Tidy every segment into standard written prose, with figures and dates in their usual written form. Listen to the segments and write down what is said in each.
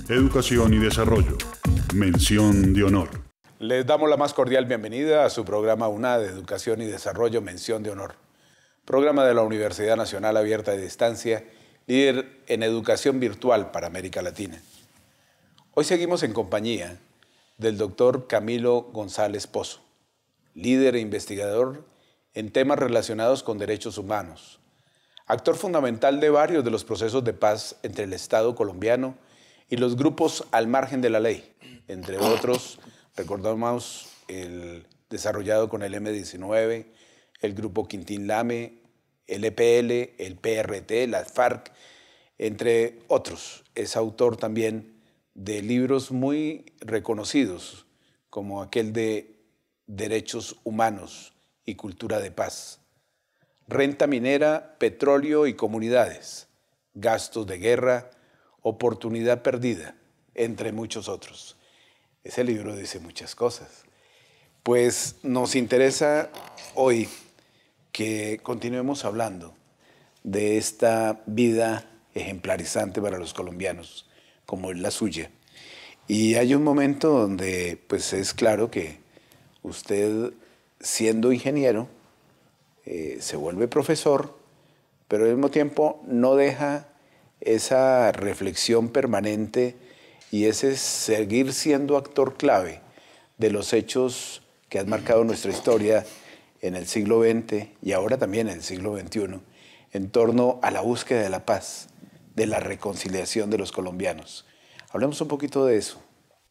educación y desarrollo. Mención de honor. Les damos la más cordial bienvenida a su programa UNA de Educación y Desarrollo, Mención de Honor. Programa de la Universidad Nacional Abierta de Distancia, líder en educación virtual para América Latina. Hoy seguimos en compañía del doctor Camilo González Pozo, líder e investigador en temas relacionados con derechos humanos, actor fundamental de varios de los procesos de paz entre el Estado colombiano y los grupos al margen de la ley, entre otros, recordamos el desarrollado con el M-19, el Grupo Quintín Lame, el EPL, el PRT, las FARC, entre otros. Es autor también de libros muy reconocidos, como aquel de Derechos Humanos y Cultura de Paz, Renta Minera, Petróleo y Comunidades, Gastos de Guerra, Oportunidad Perdida, entre muchos otros. Ese libro dice muchas cosas. Pues nos interesa hoy que continuemos hablando de esta vida ejemplarizante para los colombianos, como es la suya. Y hay un momento donde pues es claro que usted, siendo ingeniero, se vuelve profesor, pero al mismo tiempo no deja esa reflexión permanente y ese seguir siendo actor clave de los hechos que han marcado nuestra historia en el siglo XX y ahora también en el siglo XXI, en torno a la búsqueda de la paz, de la reconciliación de los colombianos. Hablemos un poquito de eso.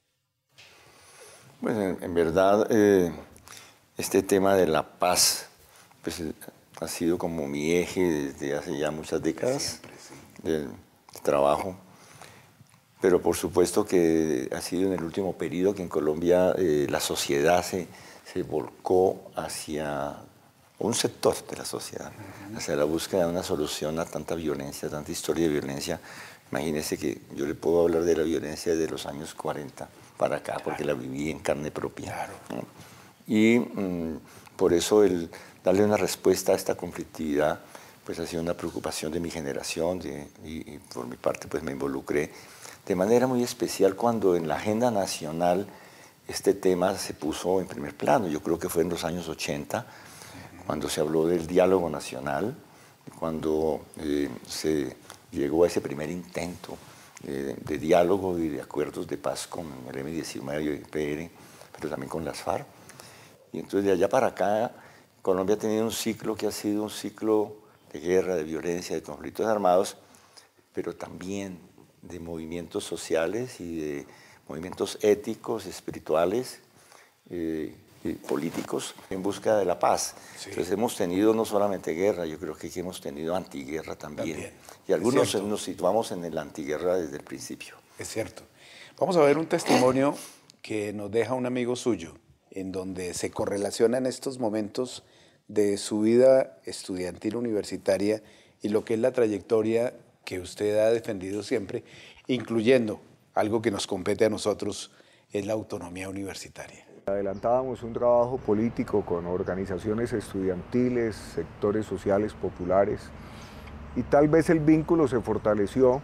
Bueno, en verdad, este tema de la paz pues, ha sido como mi eje desde hace ya muchas décadas. Siempre, sí. De trabajo, pero por supuesto que ha sido en el último periodo que en Colombia la sociedad se volcó hacia un sector de la sociedad, hacia la búsqueda de una solución a tanta violencia, tanta historia de violencia. Imagínense que yo le puedo hablar de la violencia de los años 40 para acá, porque la viví en carne propia. Claro. Y por eso el darle una respuesta a esta conflictividad pues ha sido una preocupación de mi generación y por mi parte pues me involucré de manera muy especial cuando en la agenda nacional este tema se puso en primer plano. Yo creo que fue en los años 80, cuando se habló del diálogo nacional, cuando se llegó a ese primer intento de diálogo y de acuerdos de paz con el M-19 y el PR, pero también con las FARC. Y entonces de allá para acá, Colombia ha tenido un ciclo que ha sido un ciclo de guerra, de violencia, de conflictos armados, pero también de movimientos sociales y de movimientos éticos, espirituales y políticos en busca de la paz. Sí. Entonces hemos tenido no solamente guerra, yo creo que hemos tenido antiguerra también. Y algunos nos situamos en la antiguerra desde el principio. Es cierto. Vamos a ver un testimonio que nos deja un amigo suyo, en donde se correlaciona en estos momentos de su vida estudiantil universitaria y lo que es la trayectoria que usted ha defendido siempre, incluyendo algo que nos compete a nosotros, es la autonomía universitaria. Adelantábamos un trabajo político con organizaciones estudiantiles, sectores sociales populares, y tal vez el vínculo se fortaleció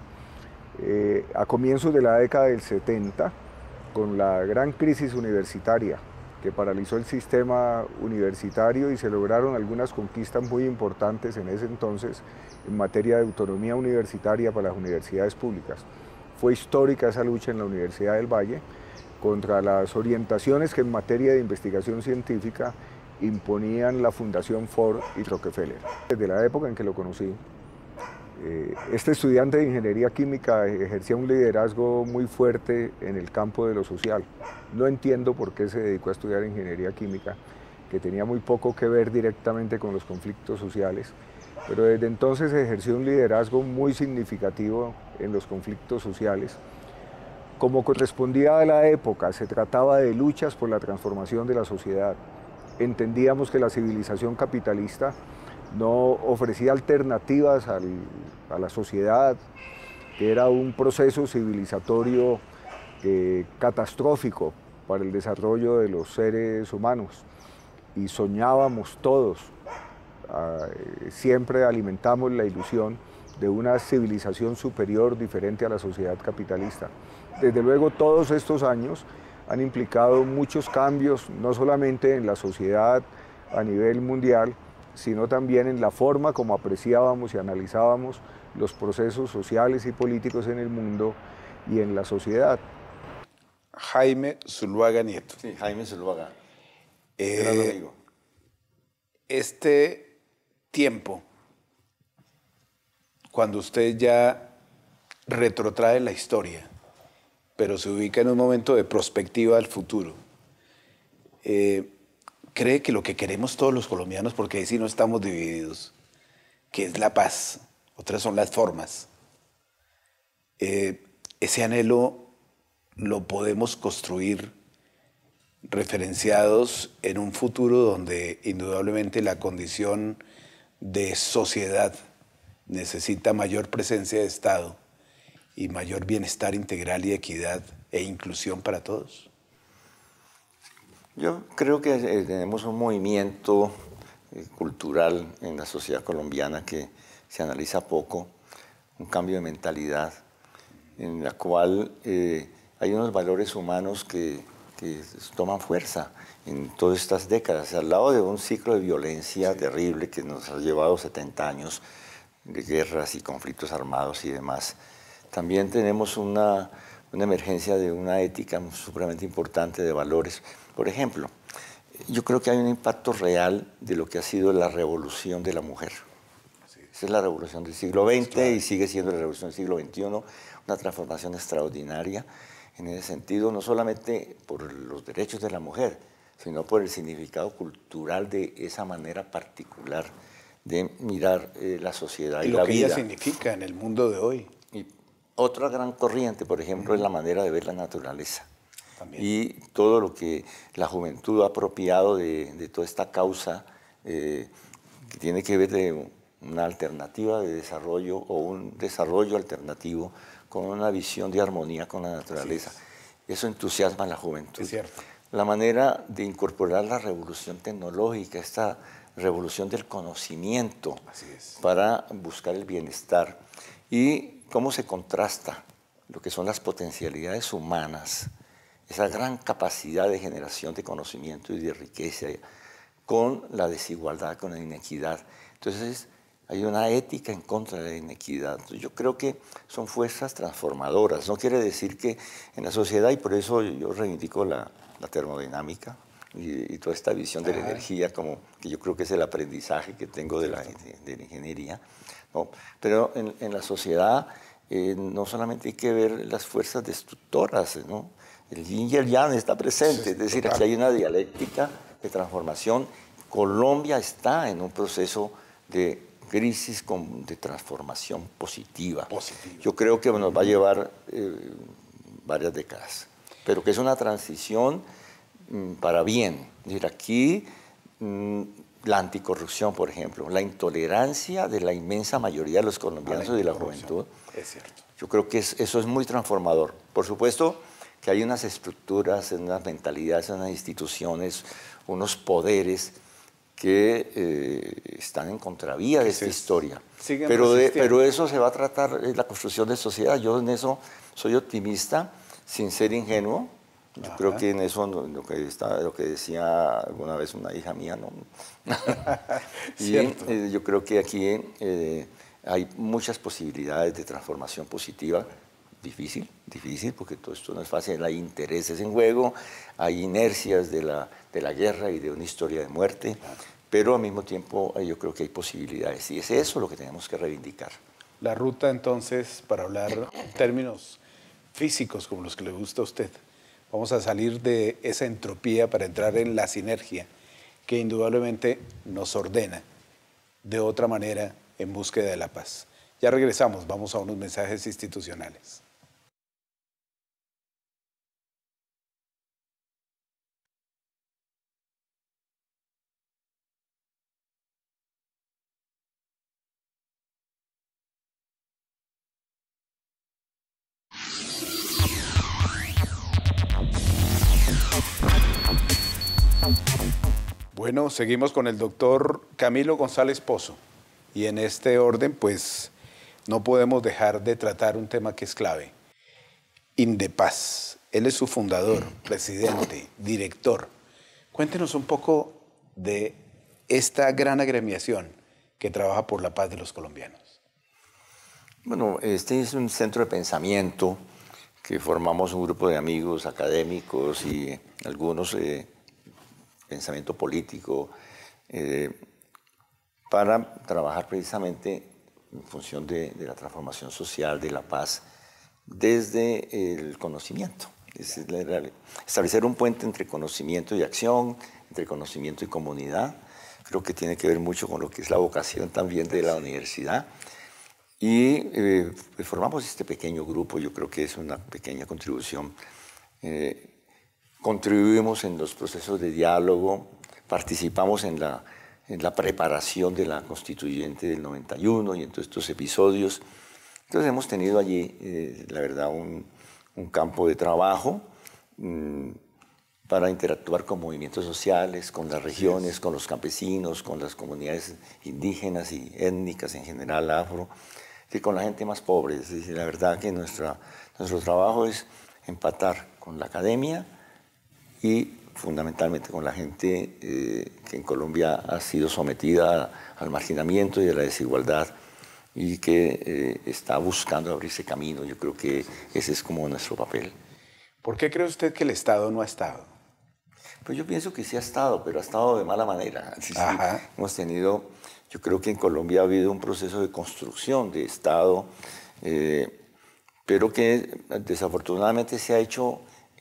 a comienzos de la década del 70 con la gran crisis universitaria que paralizó el sistema universitario y se lograron algunas conquistas muy importantes en ese entonces en materia de autonomía universitaria para las universidades públicas. Fue histórica esa lucha en la Universidad del Valle contra las orientaciones que en materia de investigación científica imponían la Fundación Ford y Rockefeller. Desde la época en que lo conocí, este estudiante de ingeniería química ejercía un liderazgo muy fuerte en el campo de lo social. No entiendo por qué se dedicó a estudiar ingeniería química, que tenía muy poco que ver directamente con los conflictos sociales, pero desde entonces ejerció un liderazgo muy significativo en los conflictos sociales. Como correspondía a la época, se trataba de luchas por la transformación de la sociedad. Entendíamos que la civilización capitalista no ofrecía alternativas a la sociedad, que era un proceso civilizatorio catastrófico para el desarrollo de los seres humanos. Y soñábamos todos, siempre alimentamos la ilusión de una civilización superior diferente a la sociedad capitalista. Desde luego todos estos años han implicado muchos cambios, no solamente en la sociedad a nivel mundial, sino también en la forma como apreciábamos y analizábamos los procesos sociales y políticos en el mundo y en la sociedad. Jaime Zuluaga Nieto. Sí, Jaime Zuluaga. Este tiempo, cuando usted ya retrotrae la historia, pero se ubica en un momento de prospectiva al futuro, ¿cree que lo que queremos todos los colombianos, porque ahí sí no estamos divididos, que es la paz, otras son las formas, ese anhelo lo podemos construir referenciados en un futuro donde indudablemente la condición de sociedad necesita mayor presencia de Estado y mayor bienestar integral y equidad e inclusión para todos? Yo creo que tenemos un movimiento cultural en la sociedad colombiana que se analiza poco, un cambio de mentalidad en la cual hay unos valores humanos que toman fuerza en todas estas décadas, al lado de un ciclo de violencia terrible que nos ha llevado 70 años de guerras y conflictos armados y demás. También tenemos una emergencia de una ética supremamente importante de valores. Por ejemplo, yo creo que hay un impacto real de lo que ha sido la revolución de la mujer. Esa es la revolución del siglo XX y sigue siendo la revolución del siglo XXI, una transformación extraordinaria en ese sentido, no solamente por los derechos de la mujer, sino por el significado cultural de esa manera particular de mirar la sociedad y la vida. Y lo que ella significa en el mundo de hoy. Y otra gran corriente, por ejemplo, es la manera de ver la naturaleza. También. Y todo lo que la juventud ha apropiado de toda esta causa que tiene que ver de una alternativa de desarrollo o un desarrollo alternativo con una visión de armonía con la naturaleza. Eso entusiasma a la juventud. Es cierto. La manera de incorporar la revolución tecnológica, esta revolución del conocimiento para buscar el bienestar y cómo se contrasta lo que son las potencialidades humanas, esa gran capacidad de generación de conocimiento y de riqueza con la desigualdad, con la inequidad. Entonces, hay una ética en contra de la inequidad. Yo creo que son fuerzas transformadoras. No quiere decir que en la sociedad, y por eso yo reivindico la termodinámica y toda esta visión de la energía, como que yo creo que es el aprendizaje que tengo de la ingeniería, ¿no? Pero en la sociedad no solamente hay que ver las fuerzas destructoras, ¿no? El yin y el yang está presente, es decir, aquí hay una dialéctica de transformación. Colombia está en un proceso de crisis de transformación positiva. Yo creo que nos va a llevar varias décadas, pero que es una transición para bien. Es decir, aquí la anticorrupción, por ejemplo, la intolerancia de la inmensa mayoría de los colombianos y de la juventud. Es cierto. Yo creo que eso es muy transformador. Por supuesto que hay unas estructuras, unas mentalidades, unas instituciones, unos poderes que están en contravía de esta historia. Pero eso se va a tratar en la construcción de sociedad. Yo en eso soy optimista, sin ser ingenuo. Yo creo que en eso lo que decía alguna vez una hija mía, ¿no? Y yo creo que aquí hay muchas posibilidades de transformación positiva. Difícil, porque todo esto no es fácil. Hay intereses en juego, hay inercias de la guerra y de una historia de muerte, pero al mismo tiempo yo creo que hay posibilidades y es eso lo que tenemos que reivindicar. La ruta entonces, para hablar en términos físicos como los que le gusta a usted, vamos a salir de esa entropía para entrar en la sinergia que indudablemente nos ordena de otra manera en búsqueda de la paz. Ya regresamos, vamos a unos mensajes institucionales. Bueno, seguimos con el doctor Camilo González Pozo y en este orden pues no podemos dejar de tratar un tema que es clave. Indepaz. Él es su fundador, presidente, director. Cuéntenos un poco de esta gran agremiación que trabaja por la paz de los colombianos. Bueno, este es un centro de pensamiento que formamos un grupo de amigos académicos y algunos pensamiento político para trabajar precisamente en función de la transformación social, de la paz, desde el conocimiento. Es establecer un puente entre conocimiento y acción, entre conocimiento y comunidad. Creo que tiene que ver mucho con lo que es la vocación también de la universidad. Y formamos este pequeño grupo, yo creo que es una pequeña contribución. Contribuimos en los procesos de diálogo, participamos en la preparación de la constituyente del 91 y en todos estos episodios. Entonces hemos tenido allí, la verdad, un campo de trabajo para interactuar con movimientos sociales, con las regiones, con los campesinos, con las comunidades indígenas y étnicas en general, afro, y con la gente más pobre. Es decir, la verdad que nuestro trabajo es empatar con la academia y fundamentalmente con la gente que en Colombia ha sido sometida al marginamiento y a la desigualdad y que está buscando abrirse camino. Yo creo que ese es como nuestro papel. ¿Por qué cree usted que el Estado no ha estado? Pues yo pienso que sí ha estado, pero ha estado de mala manera. Sí, hemos tenido, yo creo que en Colombia ha habido un proceso de construcción de Estado, pero que desafortunadamente se ha hecho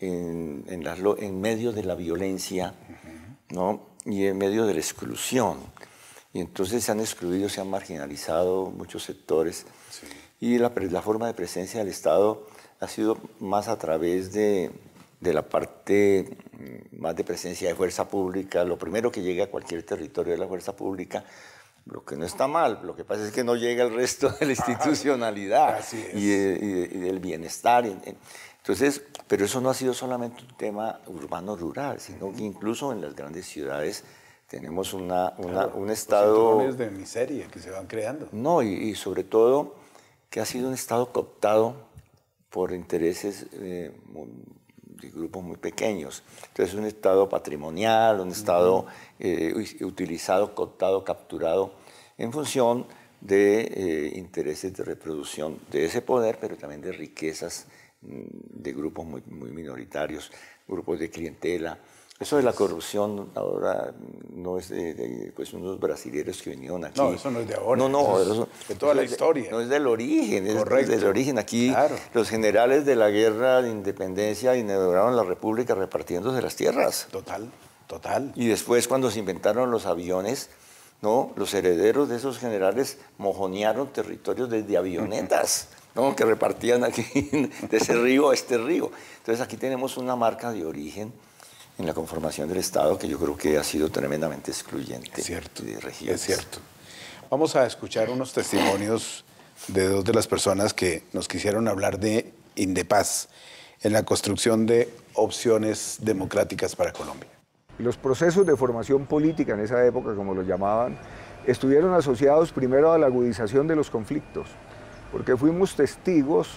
en medio de la violencia, ¿no? Y en medio de la exclusión. Y entonces se han excluido, se han marginalizado muchos sectores. Sí. Y la forma de presencia del Estado ha sido más a través de la parte más de presencia de fuerza pública. Lo primero que llega a cualquier territorio es la fuerza pública, lo que no está mal, lo que pasa es que no llega el resto de la institucionalidad y del bienestar. Entonces, pero eso no ha sido solamente un tema urbano-rural, sino que incluso en las grandes ciudades tenemos un Estado... Los de miseria que se van creando. No, y sobre todo que ha sido un Estado cooptado por intereses de grupos muy pequeños. Entonces, un Estado patrimonial, un Estado utilizado, cooptado, capturado en función de intereses de reproducción de ese poder, pero también de riquezas de grupos muy minoritarios, grupos de clientela. Eso de la corrupción ahora no es pues unos brasileños que vinieron aquí. No, eso no es de ahora. No, eso es de toda la historia. No es del origen. Correcto. Es del origen. Aquí los generales de la guerra de independencia inauguraron la república repartiéndose las tierras. Total. Y después cuando se inventaron los aviones, ¿no? Los herederos de esos generales mojonearon territorios desde avionetas, ¿no? Que repartían aquí de ese río a este río. Entonces aquí tenemos una marca de origen en la conformación del Estado que yo creo que ha sido tremendamente excluyente. Es cierto, de regiones. es cierto. Vamos a escuchar unos testimonios de dos de las personas que nos quisieron hablar de Indepaz en la construcción de opciones democráticas para Colombia. Los procesos de formación política en esa época, como los llamaban, estuvieron asociados primero a la agudización de los conflictos, porque fuimos testigos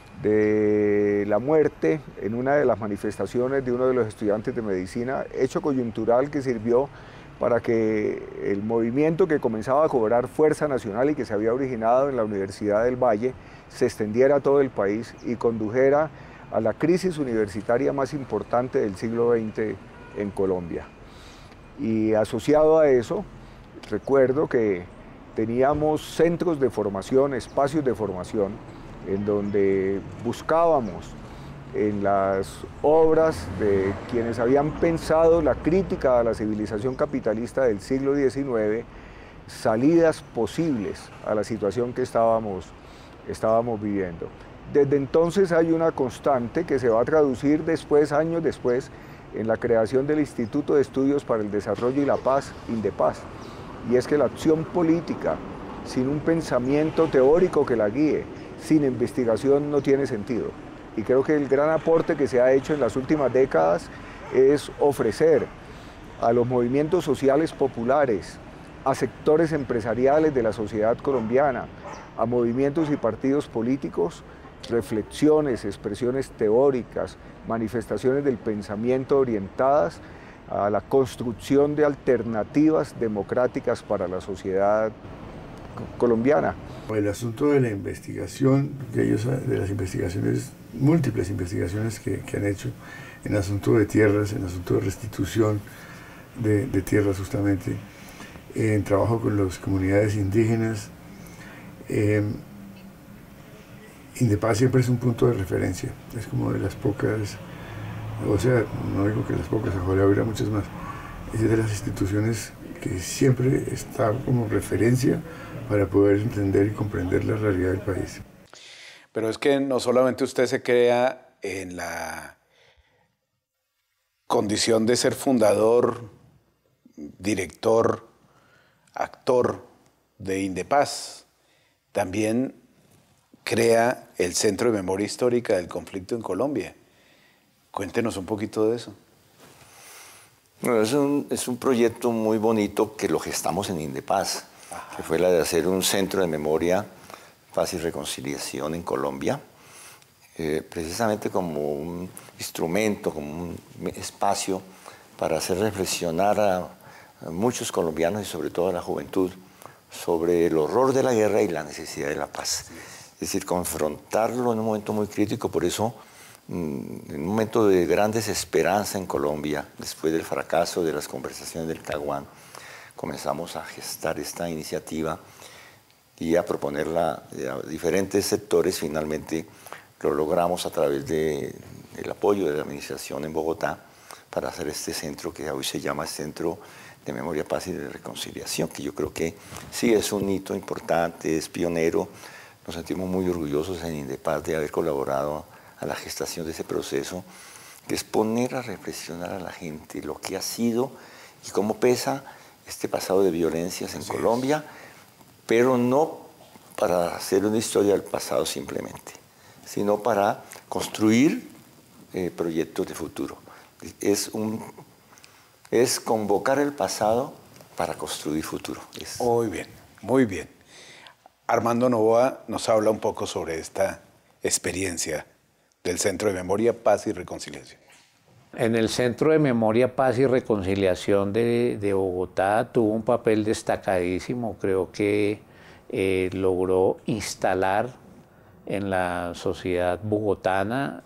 de la muerte en una de las manifestaciones de uno de los estudiantes de medicina, hecho coyuntural que sirvió para que el movimiento que comenzaba a cobrar fuerza nacional y que se había originado en la Universidad del Valle se extendiera a todo el país y condujera a la crisis universitaria más importante del siglo XX en Colombia. Y asociado a eso, recuerdo que teníamos centros de formación, espacios de formación, en donde buscábamos en las obras de quienes habían pensado la crítica a la civilización capitalista del siglo XIX, salidas posibles a la situación que estábamos viviendo. Desde entonces hay una constante que se va a traducir después, años después, en la creación del Instituto de Estudios para el Desarrollo y la Paz, Indepaz, y es que la acción política, sin un pensamiento teórico que la guíe, sin investigación no tiene sentido. Y creo que el gran aporte que se ha hecho en las últimas décadas es ofrecer a los movimientos sociales populares, a sectores empresariales de la sociedad colombiana, a movimientos y partidos políticos, reflexiones, expresiones teóricas, manifestaciones del pensamiento orientadas a la construcción de alternativas democráticas para la sociedad colombiana. El asunto de la investigación, de las investigaciones, múltiples investigaciones que han hecho en asunto de tierras, en asunto de restitución de tierras justamente, en trabajo con las comunidades indígenas. Indepaz siempre es un punto de referencia, es como de las pocas, o sea, no digo que las pocas, ojalá hubiera muchas más, es de las instituciones que siempre está como referencia para poder entender y comprender la realidad del país. Pero es que no solamente usted se crea en la condición de ser fundador, director, actor de Indepaz, también crea el Centro de Memoria Histórica del Conflicto en Colombia. Cuéntenos un poquito de eso. Bueno, es un proyecto muy bonito que lo gestamos en Indepaz, que fue la de hacer un centro de memoria, paz y reconciliación en Colombia, precisamente como un instrumento, como un espacio para hacer reflexionar a muchos colombianos y sobre todo a la juventud sobre el horror de la guerra y la necesidad de la paz. Es decir, confrontarlo en un momento muy crítico, por eso en un momento de gran desesperanza en Colombia, después del fracaso de las conversaciones del Caguán, comenzamos a gestar esta iniciativa y a proponerla a diferentes sectores. Finalmente lo logramos a través del apoyo de la administración en Bogotá para hacer este centro que hoy se llama Centro de Memoria, Paz y de Reconciliación, que yo creo que sí es un hito importante, es pionero. Nos sentimos muy orgullosos en Indepaz de haber colaborado a la gestación de ese proceso, que es poner a reflexionar a la gente lo que ha sido y cómo pesa este pasado de violencias en Colombia, pero no para hacer una historia del pasado simplemente, sino para construir proyectos de futuro. Es convocar el pasado para construir futuro. Muy bien, muy bien. Armando Novoa nos habla un poco sobre esta experiencia del Centro de Memoria, Paz y Reconciliación. En el Centro de Memoria, Paz y Reconciliación de Bogotá tuvo un papel destacadísimo. Creo que logró instalar en la sociedad bogotana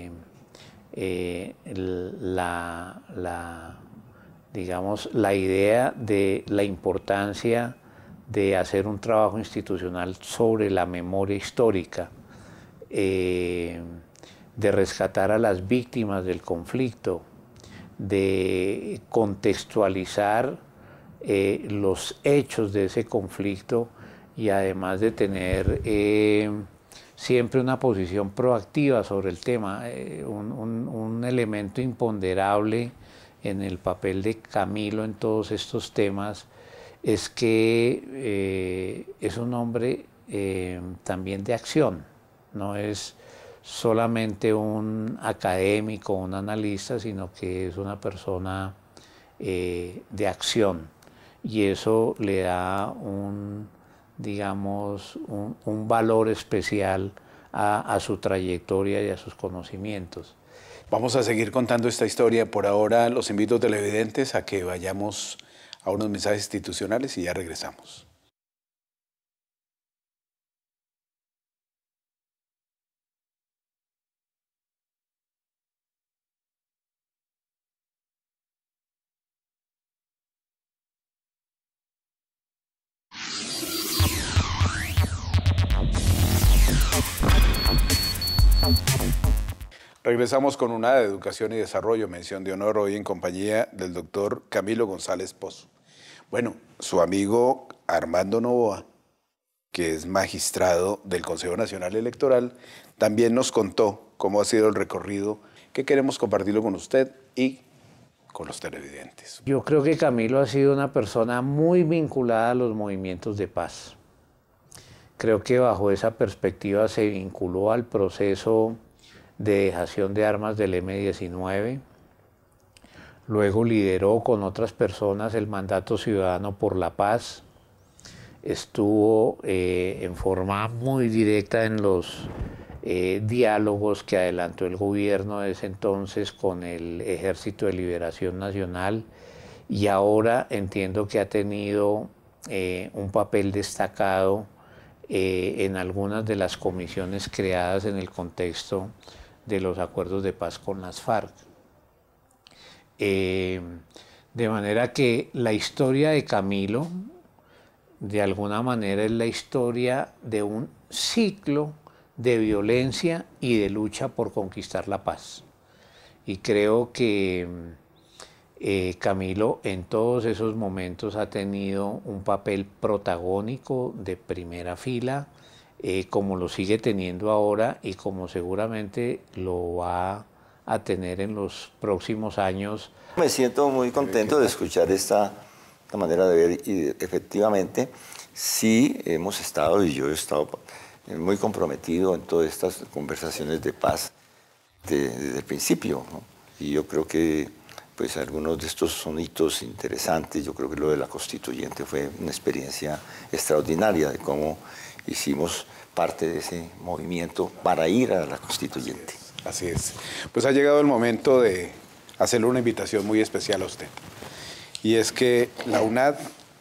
digamos, la idea de la importancia de hacer un trabajo institucional sobre la memoria histórica, de rescatar a las víctimas del conflicto, de contextualizar los hechos de ese conflicto y además de tener siempre una posición proactiva sobre el tema. Un elemento imponderable en el papel de Camilo en todos estos temas es que es un hombre también de acción, no es solamente un académico, un analista, sino que es una persona de acción, y eso le da digamos, un valor especial a su trayectoria y a sus conocimientos. Vamos a seguir contando esta historia. Por ahora los invito, televidentes, a que vayamos a unos mensajes institucionales y ya regresamos. Regresamos con una de Educación y Desarrollo, mención de honor, hoy en compañía del doctor Camilo González Pozo. Bueno, su amigo Armando Novoa, que es magistrado del Consejo Nacional Electoral, también nos contó cómo ha sido el recorrido, que queremos compartirlo con usted y con los televidentes. Yo creo que Camilo ha sido una persona muy vinculada a los movimientos de paz. Creo que bajo esa perspectiva se vinculó al proceso de dejación de armas del M-19, luego lideró con otras personas el Mandato Ciudadano por la Paz, estuvo en forma muy directa en diálogos que adelantó el gobierno de ese entonces con el Ejército de Liberación Nacional, y ahora entiendo que ha tenido un papel destacado en algunas de las comisiones creadas en el contexto de los acuerdos de paz con las FARC. De manera que la historia de Camilo, de alguna manera, es la historia de un ciclo de violencia y de lucha por conquistar la paz. Y creo que Camilo en todos esos momentos ha tenido un papel protagónico de primera fila, como lo sigue teniendo ahora y como seguramente lo va a tener en los próximos años. Me siento muy contento de escuchar esta manera de ver, y efectivamente sí hemos estado, y yo he estado muy comprometido en todas estas conversaciones de paz desde el principio, ¿no? Y yo creo que pues algunos de estos son hitos interesantes. Yo creo que lo de la Constituyente fue una experiencia extraordinaria de cómo hicimos parte de ese movimiento para ir a la Constituyente. Así es. Pues ha llegado el momento de hacerle una invitación muy especial a usted. Y es que la UNAD,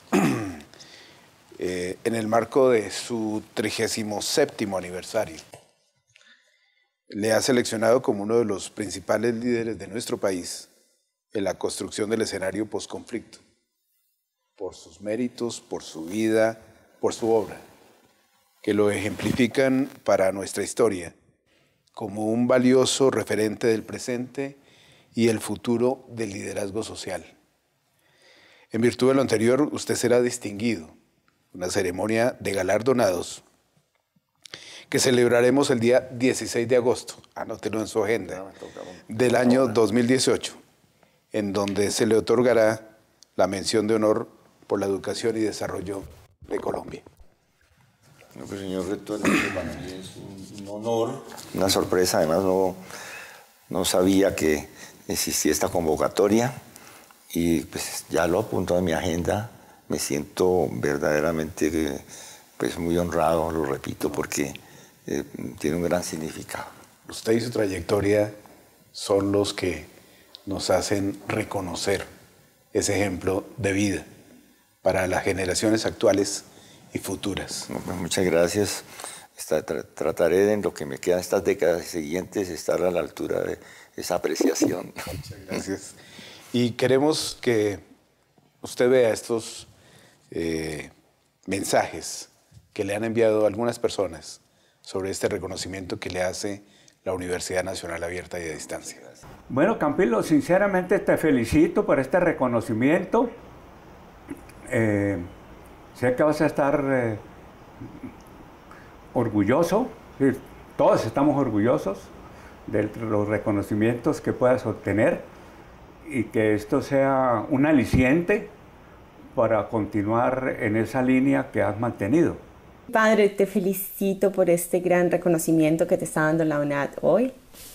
en el marco de su 37º aniversario, le ha seleccionado como uno de los principales líderes de nuestro país en la construcción del escenario posconflicto, por sus méritos, por su vida, por su obra, que lo ejemplifican para nuestra historia como un valioso referente del presente y el futuro del liderazgo social. En virtud de lo anterior, usted será distinguido, una ceremonia de galardonados que celebraremos el día 16 de agosto, anótelo en su agenda, del año 2018, en donde se le otorgará la mención de honor por la educación y desarrollo de Colombia. No, pues, señor rector, para mí es un honor, una sorpresa. Además no sabía que existía esta convocatoria, y pues ya lo apunto en mi agenda. Me siento verdaderamente pues muy honrado, lo repito, porque tiene un gran significado. Usted y su trayectoria son los que nos hacen reconocer ese ejemplo de vida para las generaciones actuales y futuras. Pues muchas gracias. Trataré en lo que me quedan estas décadas siguientes estar a la altura de esa apreciación. Muchas gracias. Y queremos que usted vea estos mensajes que le han enviado algunas personas sobre este reconocimiento que le hace la Universidad Nacional Abierta y a Distancia. Bueno, Camilo, sinceramente te felicito por este reconocimiento. Sé que vas a estar orgulloso, todos estamos orgullosos de los reconocimientos que puedas obtener, y que esto sea un aliciente para continuar en esa línea que has mantenido. Padre, te felicito por este gran reconocimiento que te está dando la UNAD hoy.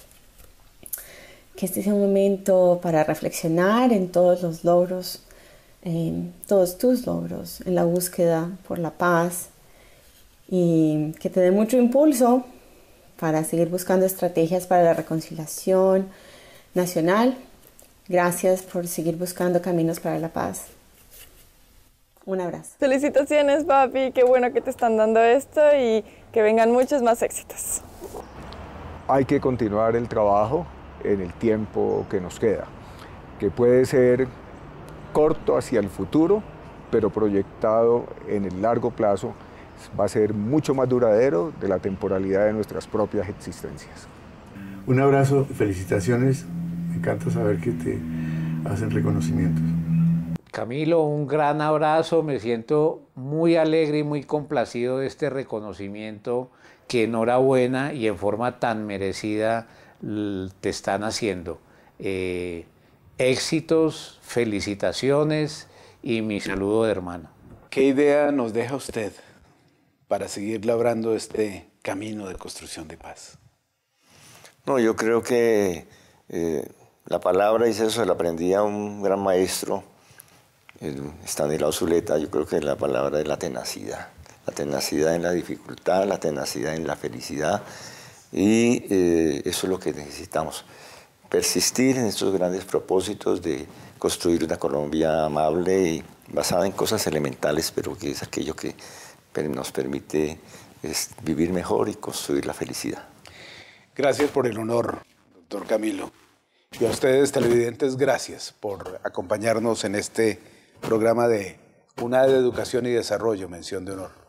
Que este sea un momento para reflexionar en todos los logros, todos tus logros en la búsqueda por la paz, y que te dé mucho impulso para seguir buscando estrategias para la reconciliación nacional. Gracias por seguir buscando caminos para la paz. Un abrazo. Felicitaciones, papi. Qué bueno que te están dando esto y que vengan muchos más éxitos. Hay que continuar el trabajo en el tiempo que nos queda, que puede ser corto hacia el futuro, pero proyectado en el largo plazo va a ser mucho más duradero de la temporalidad de nuestras propias existencias. Un abrazo, felicitaciones. Me encanta saber que te hacen reconocimientos. Camilo, un gran abrazo. Me siento muy alegre y muy complacido de este reconocimiento que enhorabuena y en forma tan merecida te están haciendo. Éxitos, felicitaciones y mi saludo de hermano. ¿Qué idea nos deja usted para seguir labrando este camino de construcción de paz? No, yo creo que la palabra, y eso se la aprendí a un gran maestro, Stanislao Zuleta. Yo creo que la palabra es la tenacidad en la dificultad, la tenacidad en la felicidad, Y eso es lo que necesitamos, persistir en estos grandes propósitos de construir una Colombia amable y basada en cosas elementales, pero que es aquello que nos permite vivir mejor y construir la felicidad. Gracias por el honor, doctor Camilo. Y a ustedes, televidentes, gracias por acompañarnos en este programa de UNADE de Educación y Desarrollo, Mención de Honor.